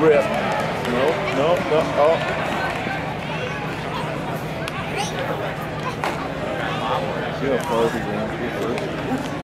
grip. No, no, no. Oh. See how far he wants to get first.